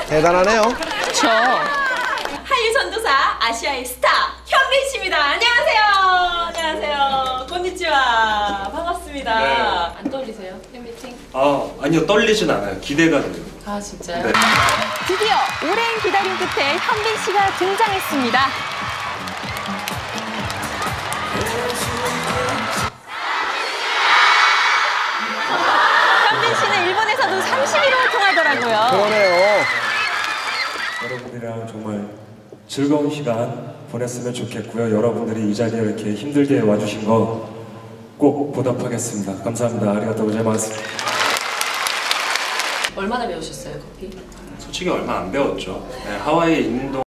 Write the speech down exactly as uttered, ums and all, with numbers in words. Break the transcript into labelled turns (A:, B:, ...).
A: 대단하네요.
B: 그렇죠.
C: 한류 전도사 아시아의 스타 현빈 씨입니다. 안녕하세요. 안녕하세요. 곤니치와 반갑습니다.
D: 네.
C: 안 떨리세요? 팬미팅?
D: 아, 아니요, 떨리진 않아요. 기대가 돼요.
C: 아 진짜요?
D: 네.
B: 드디어 오랜 기다림 끝에 현빈 씨가 등장했습니다. 현빈 씨는 일본에서도 삼십일호 통하더라고요.
A: 그러네요.
E: 여러분들이랑 정말 즐거운 시간 보냈으면 좋겠고요. 여러분들이 이 자리에 이렇게 힘들게 와주신 거 꼭 보답하겠습니다. 감사합니다. 아리가또 고자이마스.
C: 얼마나 배우셨어요 커피?
D: 솔직히 얼마 안 배웠죠. 네, 하와이에 있는 동안